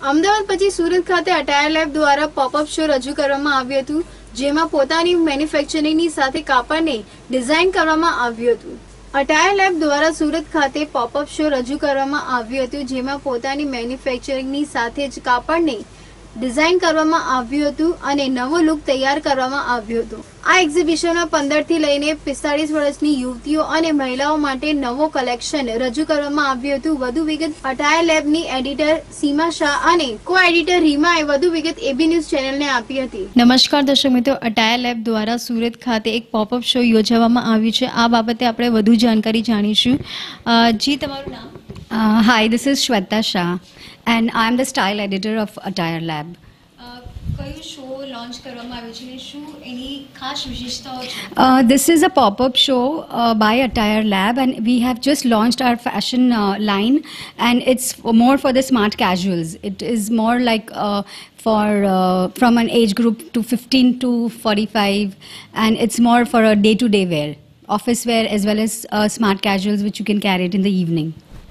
અમદાવાદ પછી સુરત ખાતે attire lab દ્વારા પોપઅપ શો રજૂ કરવામાં આવ્યું હતું, જેમાં પોતાની મેન્યુફેક્ચરિંગની સાથે કાપડને ડિઝાઇન કરવામાં આવ્યું હતું. અટાયર લેબ દ્વારા સુરત ખાતે પોપઅપ શો રજૂ કરવામાં આવ્યું હતું, જેમાં પોતાની મેન્યુફેક્ચરિંગની સાથે જ કાપડને ડિઝાઇન કરવામાં આવ્યું હતું અને નવો લુક તૈયાર કરવામાં આવ્યો હતો. આ એક્ઝિબિશનમાં 15 થી લઈને 45 વર્ષની યુવતીઓ અને મહિલાઓ માટે નવો કલેક્શન રજૂ કરવામાં આવ્યું હતું. વધુ વિગત અટાયર લેબની એડિટર સીમા શાહ અને કો એડિટર રીમાએ વધુ વિગત એબી ન્યૂઝ ચેનલને આપી હતી. નમસ્કાર દર્શક મિત્રો, અટાયર લેબ દ્વારા સુરત ખાતે એક પોપઅપ શો યોજવામાં આવ્યું છે. આ બાબતે આપણે વધુ જાણકારી જાણીશું. જી, તમારું નામ? Hi, this is Shweta Shah and I am the style editor of Attire Lab. કયું શો લોન્ચ કરવામાં આવ્યું છે અને શું એની ખાસ વિશેષતાઓ છે? This is a pop-up show by Attire Lab and we have just launched our fashion line and it's more for the smart casuals. It is more like for from an age group to 15 to 45 and it's more for a day-to-day wear, office wear as well as smart casuals which you can carry it in the evening.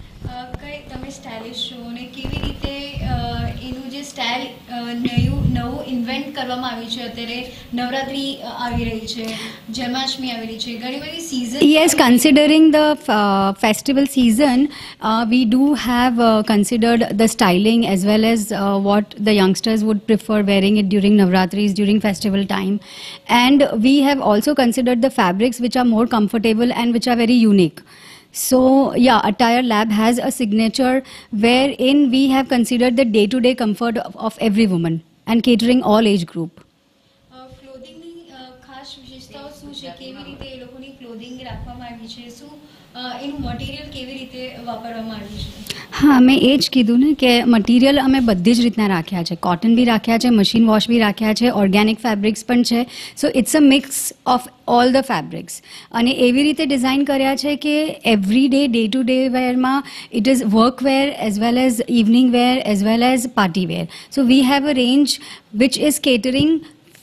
કઈ તમે stylish છો અને કેવી રીતે એનું જે style નવું invent કરવામાં આવ્યું છે? અત્યારે નવરાત્રી આવી રહી છે, જન્માષ્ટમી આવી રહી છે, ઘણી બધી season. Yes, considering the festival season, we do have considered the styling as well as what the youngsters would prefer wearing it during Navratris, during festival time. And we have also considered the fabrics which are more comfortable and which are very unique. So yeah, Attire Lab has a signature wherein we have considered the day-to-day comfort of every woman and catering all age group. ક્લોધિંગની ખાસ વિશેષતાઓ શું છે? કેવી રીતે એ લોકોની clothing રાખવામાં આવી છે? શું એનું મટીરિયલ કેવી રીતે વાપરવામાં આવ્યું છે? હા, મેં એ જ કીધું ને કે મટીરિયલ અમે બધી જ રીતના રાખ્યા છે. કોટન બી રાખ્યા છે, મશીન વોશ બી રાખ્યા છે, ઓર્ગેનિક ફેબ્રિક્સ પણ છે. So it's a mix of all the fabrics અને એવી રીતે ડિઝાઇન કર્યા છે કે એવરી ડે ટુ ડે વેરમાં it is work wear as well as evening wear as well as party wear. So we have a range which is catering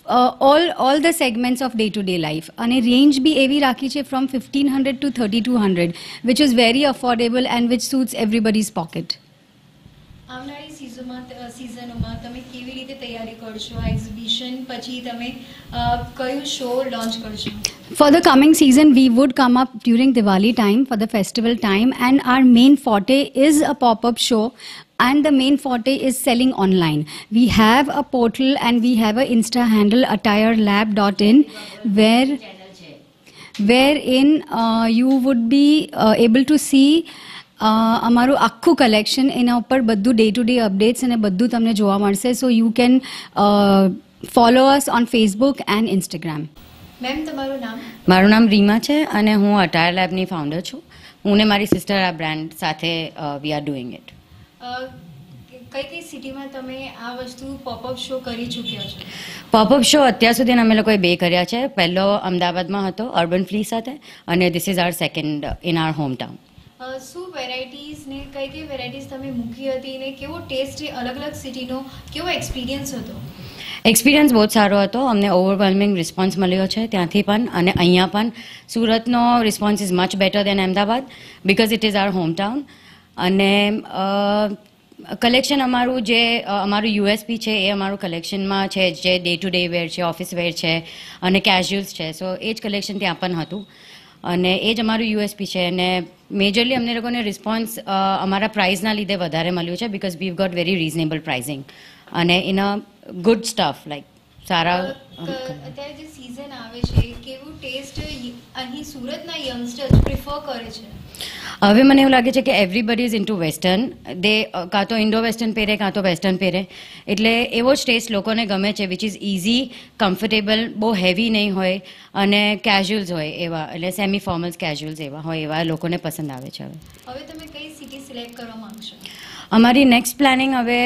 all the segments of day-to-day life. And range bhi evi rakhi che from 1500 to 3200, which is very affordable and which suits everybody's pocket. આવનારી સિઝનોમાં તમે કેવી રીતે તૈયારી કરશો? આ exhibition પછી તમે કયું શો લોન્ચ કરશો? For the coming season, we would come up during Diwali time for the festival time, and our main forte is a pop-up show. And the main forte is selling online. We have a portal and we have a Insta handle attirelab.in wherein you would be able to see અમારું આખું collection, એના ઉપર બધું day to day updates અને બધું તમને જોવા મળશે. So you can follow us on Facebook and Instagram. Ma'am, તમારું નામ? મારું નામ રીમા છે અને હું અટાયર લેબની ફાઉન્ડર છું. હું ને મારી સિસ્ટર આ બ્રાન્ડ સાથે વી આર ડુઈંગ ઇટ. કઈ કઈ સિટીમાં તમે આ વસ્તુ પોપઅપ શો કરી ચૂક્યા છો? પોપઅપ શો અત્યાર સુધી અમે લોકોએ 2 કર્યા છે. પહેલો અમદાવાદમાં હતો અર્બન ફ્લી સાથે અને this is our second in our home town. શું વેરાયટીઝ ને કઈ વેરાયટીઝ તમે મૂકી હતી ને કેવો ટેસ્ટ અલગ અલગ સિટીનો કેવો એક્સપિરિયન્સ હતો? એક્સપિરિયન્સ બહુ જ સારો હતો. અમને ઓવરવેલ્મિંગ રિસ્પોન્સ મળ્યો છે ત્યાંથી પણ અને અહીંયા પણ. સુરતનો response is much better than Ahmedabad because it is our home town. અને કલેક્શન અમારું જે અમારું યુએસપી છે એ અમારું કલેક્શનમાં છે, જે ડે ટુ ડે વેર છે, ઓફિસ વેર છે અને કેઝ્યુઅલ્સ છે. સો એ જ કલેક્શન ત્યાં પણ હતું અને એ જ અમારું યુએસપી છે. અને મેજરલી અમને લોકોને રિસ્પોન્સ અમારા પ્રાઇઝના લીધે વધારે મળ્યું છે because we got very reasonable pricing અને in a good stuff like સારા. અત્યારે જે સિઝન આવે છે કેવું ટેસ્ટ અહીં સુરતના યંગસ્ટર્સ પ્રિફર કરે છે? હવે મને એવું લાગે છે કે એવરીબડી ઇઝ ઇન્ટુ વેસ્ટર્ન. દે કાં તો ઇન્ડો વેસ્ટર્ન પહેરે કાં તો વેસ્ટર્ન પહેરે. એટલે એવો જ ટેસ્ટ લોકોને ગમે છે વિચ ઇઝ ઇઝી, કમ્ફર્ટેબલ, બહુ હેવી નહીં હોય અને કેઝ્યુઅલ્સ હોય એવા, એટલે સેમી ફોર્મલ્સ કેઝ્યુઅલ્સ એવા હોય એવા લોકોને પસંદ આવે છે. હવે તમે કઈ સિટી સિલેક્ટ કરવા માંગશો? અમારી નેક્સ્ટ પ્લાનિંગ હવે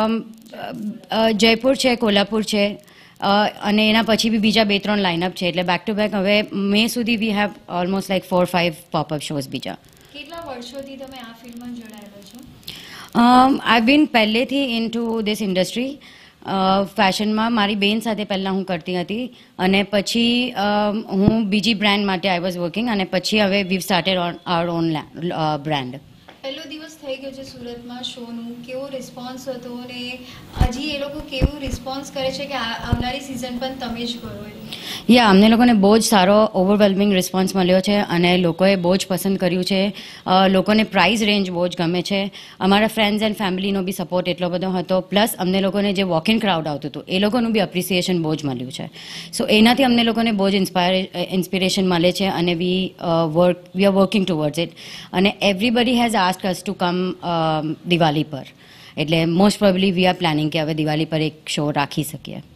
જયપુર છે, કોલ્હાપુર છે અને એના પછી બી બીજા 2-3 લાઇનઅપ છે. એટલે બેક ટુ બેક હવે મે સુધી we have almost like 4-5 popup shows બીજા. કેટલા વર્ષોથી તમે આ ફિલ્ડમાં જોડાયેલા છો? આઈ બીન પહેલેથી ઇન ટુ ધીસ ઇન્ડસ્ટ્રી. ફેશનમાં મારી બેન સાથે પહેલાં હું કરતી હતી અને પછી હું બીજી બ્રાન્ડ માટે આઈ વોઝ વર્કિંગ અને પછી હવે we started on our own brand. પહેલો દિવસ થઈ ગયો છે સુરતમાં શોનું, કેવો રિસ્પોન્સ હતો અને હજી એ લોકો કેવું રિસ્પોન્સ કરે છે કે આવનારી સિઝન પણ તમે જ કરો? યા અમને લોકોને બહુ જ સારો ઓવરવેલ્મિંગ રિસ્પોન્સ મળ્યો છે અને લોકોએ બહુ જ પસંદ કર્યું છે. લોકોને પ્રાઇઝ રેન્જ બહુ જ ગમે છે. અમારા ફ્રેન્ડ્સ એન્ડ ફેમિલીનો બી સપોર્ટ એટલો બધો હતો, પ્લસ અમને લોકોને જે વોક ઇન ક્રાઉડ આવતું હતું એ લોકોનું બી એપ્રિસિએશન બહુ જ મળ્યું છે. સો એનાથી અમને લોકોને બહુ જ ઇન્સ્પિરેશન મળે છે અને we are working towards it. અને everybody has asked us to come Diwali પર, એટલે most probably we are planning કે હવે દિવાળી પર એક શો રાખી શકીએ.